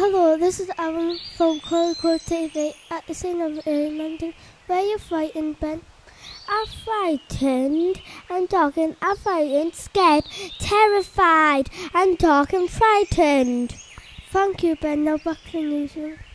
Hello, this is Alan from Caldicotes TV at the scene of London. Were you frightened, Ben? I'm frightened and talking. I'm frightened, scared, terrified and talking frightened. Thank you, Ben. Now back to the newsroom.